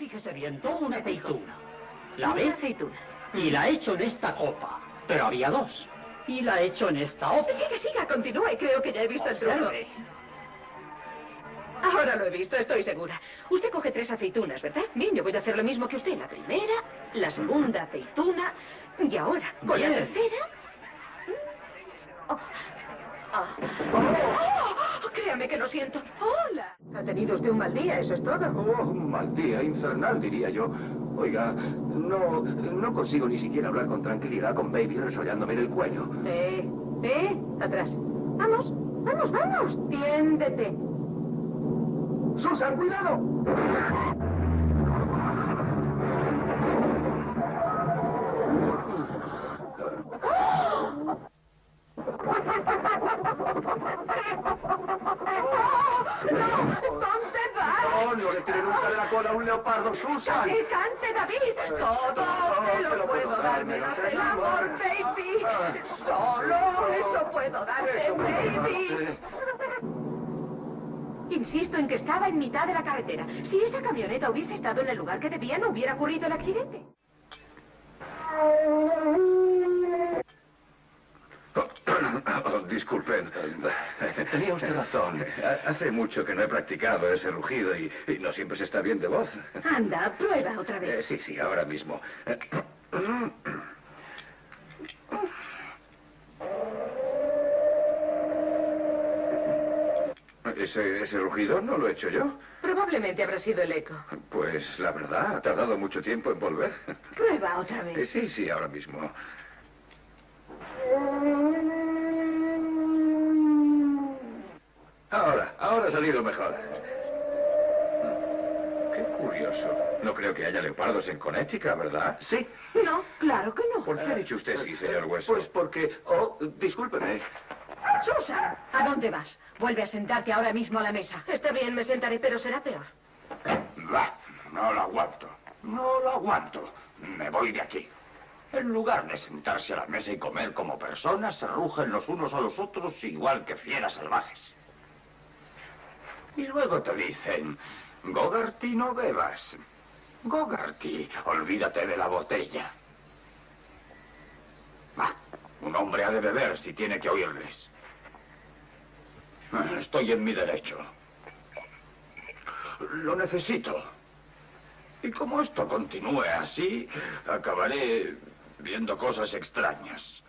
fíjese bien, tomo una aceituna. La Una ve aceituna. y la echo en esta copa. Pero había dos. Y la echo en esta otra. Siga, siga, continúe. Creo que ya he visto el truco. Observe. Ahora lo he visto, estoy segura. Usted coge 3 aceitunas, ¿verdad? Bien, yo voy a hacer lo mismo que usted. La primera, la segunda aceituna. Y ahora, con Bien. la tercera... Oh. Oh, créame que lo siento. Hola. Ha tenido usted un mal día, eso es todo. Oh, un mal día, infernal, diría yo. Oiga, no consigo ni siquiera hablar con tranquilidad con Baby resollándome en el cuello. Atrás. Vamos, vamos, vamos. Tiéndete. ¡Susan, cuidado! ¿Dónde vas? No le tire nunca de la cola a un leopardo, Susan. ¡Que cante, David! Todo te lo puedo dar, menos el amor, baby. Solo eso puedo darte, baby. Insisto en que estaba en mitad de la carretera. Si esa camioneta hubiese estado en el lugar que debía, no hubiera ocurrido el accidente. Oh, disculpen. Tenía usted razón. Hace mucho que no he practicado ese rugido y no siempre se está bien de voz. Anda, prueba otra vez. Sí, ahora mismo. ¿Ese rugido no lo he hecho yo? Probablemente habrá sido el eco. Pues la verdad, ha tardado mucho tiempo en volver. Prueba otra vez. Sí, ahora mismo. Ahora ha salido mejor. Qué curioso. No creo que haya leopardos en Connecticut, ¿verdad? Sí. No, claro que no. ¿Por qué ha dicho usted sí, señor Wesson? Pues porque... Oh, discúlpeme. Susan, ¿a dónde vas? Vuelve a sentarte ahora mismo a la mesa. Está bien, me sentaré, pero será peor. Bah, no lo aguanto. No lo aguanto. Me voy de aquí. En lugar de sentarse a la mesa y comer como personas, se rugen los unos a los otros igual que fieras salvajes. Y luego te dicen, Gogarty, no bebas. Gogarty, olvídate de la botella. Bah, un hombre ha de beber si tiene que oírles. Estoy en mi derecho. Lo necesito. Y como esto continúe así, acabaré viendo cosas extrañas.